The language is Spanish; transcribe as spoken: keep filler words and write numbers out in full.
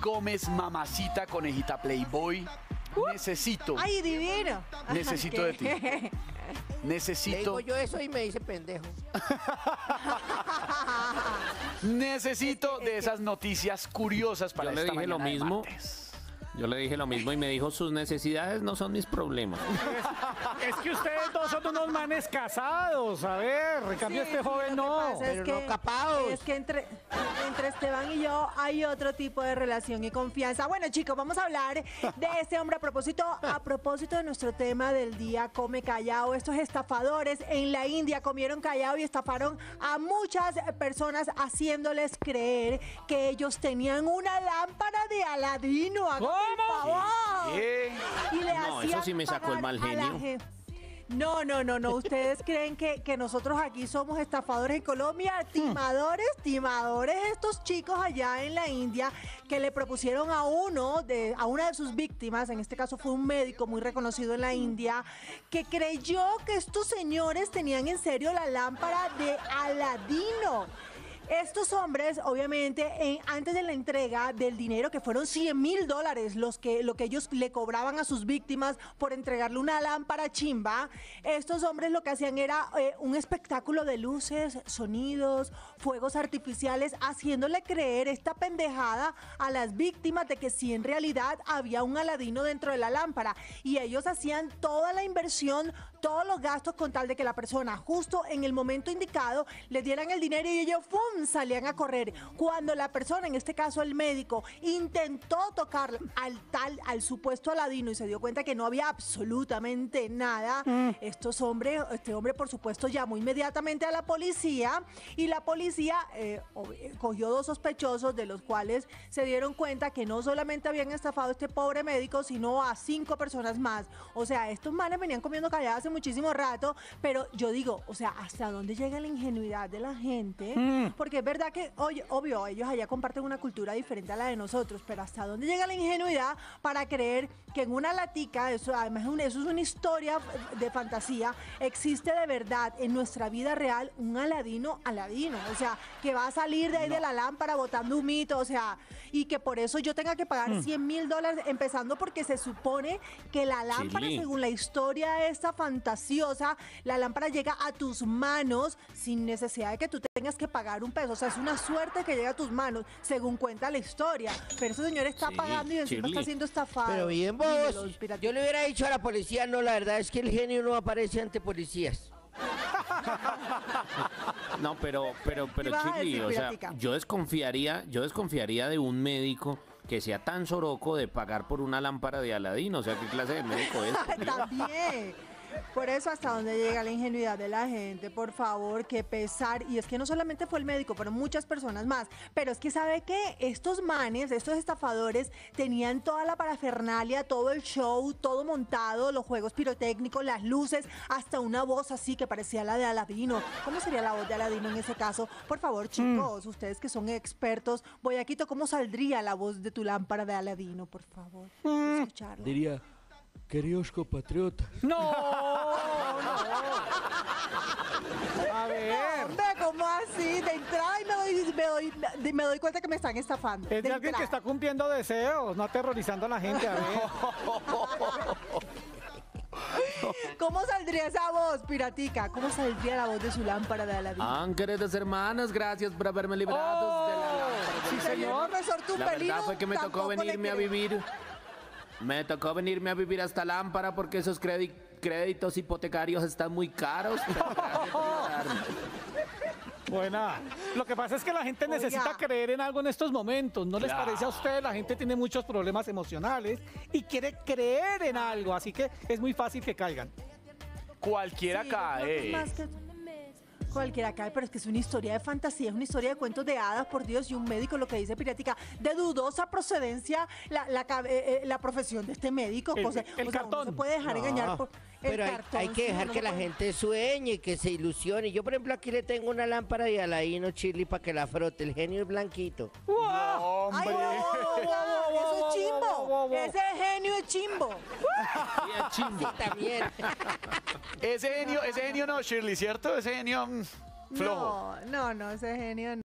Gómez, mamacita, conejita Playboy. Necesito, ¡Ay, divino! necesito de ti. Le Necesito, digo yo eso y me dice pendejo. necesito de esas noticias curiosas para Yo le esta dije lo mañana de mismo. martes. Yo le dije lo mismo y me dijo, sus necesidades no son mis problemas. Es que ustedes dos son unos manes casados. A ver, en cambio Sí, este sí, joven lo que no. pasa es Pero que- no capados. Es que entre, entre Esteban y yo hay otro tipo de relación y confianza. Bueno, chicos, vamos a hablar de este hombre a propósito, a propósito de nuestro tema del día, come callao. Estos estafadores en la India comieron callao y estafaron a muchas personas haciéndoles creer que ellos tenían una lámpara de Aladino. Hágame el favor. ¿Qué? Y le No, eso hacían sí me sacó el pagar mal a la genio. gen- No, no, no, no. ¿Ustedes creen que, que nosotros aquí somos estafadores en Colombia? Timadores, timadores estos chicos allá en la India que le propusieron a uno, de, a una de sus víctimas, en este caso fue un médico muy reconocido en la India, que creyó que estos señores tenían en serio la lámpara de Aladino. Estos hombres, obviamente, en- antes de la entrega del dinero, que fueron cien mil dólares los que, lo que ellos le cobraban a sus víctimas por entregarle una lámpara chimba, estos hombres lo que hacían era eh, un espectáculo de luces, sonidos, fuegos artificiales, haciéndole creer esta pendejada a las víctimas de que sí en realidad había un Aladino dentro de la lámpara. Y ellos hacían toda la inversión, todos los gastos con tal de que la persona justo en el momento indicado le dieran el dinero y ellos ¡fum! Salían a correr. Cuando la persona, en este caso el médico, intentó tocar al tal, al supuesto Aladino y se dio cuenta que no había absolutamente nada, estos hombres, este hombre por supuesto llamó inmediatamente a la policía y la policía eh, ob- cogió dos sospechosos de los cuales se dieron cuenta que no solamente habían estafado a este pobre médico, sino a cinco personas más. O sea, estos manes venían comiendo callados hace muchísimo rato, pero yo digo, o sea, ¿hasta dónde llega la ingenuidad de la gente? Porque es verdad que, oye, obvio, ellos allá comparten una cultura diferente a la de nosotros, pero ¿hasta dónde llega la ingenuidad para creer que en una latica, eso además es un- eso es una historia de fantasía, existe de verdad en nuestra vida real un Aladino Aladino? O sea, que va a salir de ahí de la lámpara botando un mito, o sea, y que por eso yo tenga que pagar cien mil dólares, empezando porque se supone que la lámpara, Chili. según la historia esta fantasiosa, la lámpara llega a tus manos sin necesidad de que tú tengas que pagar un peso. O sea, es una suerte que llegue a tus manos, según cuenta la historia. Pero ese señor está Sí, pagando y encima Shirley. está siendo estafado. Pero bien Dímelo, vos, Inspirativo. yo le hubiera dicho a la policía, no, la verdad es que el genio no aparece ante policías. No, pero, pero, pero, vas a Chili, decir, o sea, Piratica? yo desconfiaría, yo desconfiaría de un médico que sea tan soroco de pagar por una lámpara de Aladino. O sea, ¿qué clase de médico es? por Dios? También. Por eso hasta dónde llega la ingenuidad de la gente, por favor, qué pesar. Y es que no solamente fue el médico, fueron muchas personas más. Pero es que sabe que estos manes, estos estafadores, tenían toda la parafernalia, todo el show, todo montado, los juegos pirotécnicos, las luces, hasta una voz así que parecía la de Aladino. ¿Cómo sería la voz de Aladino en ese caso? Por favor, chicos, ustedes que son expertos, Boyaquito, ¿cómo saldría la voz de tu lámpara de Aladino? Por favor, escucharla. Diría, queridos compatriotas, No, no. A ver. Hombre, ¿cómo así? De entrada y me doy, me doy, de- me doy cuenta que me están estafando. Es de De alguien que entrada. está cumpliendo deseos, no aterrorizando a la gente. A ver. ¿Cómo saldría esa voz, Piratica? ¿Cómo saldría la voz de su lámpara de Aladino? Ah, queridos hermanos, gracias por haberme librado de la lámpara de sí, Aladino. señor. Profesor La Tumbelino, verdad fue que me tocó tampoco le venirme a creo. vivir. Me tocó venirme a vivir hasta Lámpara porque esos crédi- créditos hipotecarios están muy caros. Pero gracias por ayudarme. Buena. Lo que pasa es que la gente Oiga. necesita creer en algo en estos momentos. ¿No les Claro. parece a ustedes? La gente tiene muchos problemas emocionales y quiere creer en algo. Así que es muy fácil que caigan. Cualquiera Sí, yo creo que es cae. más que- Cualquiera cae, pero es que es una historia de fantasía, es una historia de cuentos de hadas, por Dios, y un médico, lo que dice Piratica, de dudosa procedencia la, la, ca- eh, eh, la profesión de este médico. El- cosa- el o sea, uno cartón. se puede dejar No, engañar por el pero hay, cartón. hay que sí, dejar uno que no la puede- gente sueñe, que se ilusione. Yo, por ejemplo, aquí le tengo una lámpara de Aladino Chili para que la frote. El genio es blanquito. Ay, Hombre. no, oiga, eso es chimbo. Ese genio es chimbo. Y el chimbo. También. Ese genio, ese genio no, Shirley, ¿cierto? Ese genio mm, flojo. No, no, no, ese genio no.